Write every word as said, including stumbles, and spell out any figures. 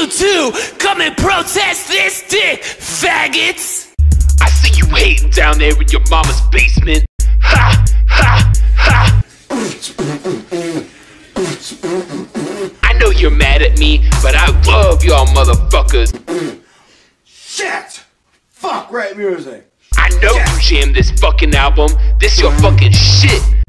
you too. Come and protest this dick, faggots. I see you hating down there in your mama's basement. Ha, ha, ha. I know you're mad at me, but I love y'all motherfuckers. Shit! Fuck rap music. I know you jammed this fucking album. This your fucking shit.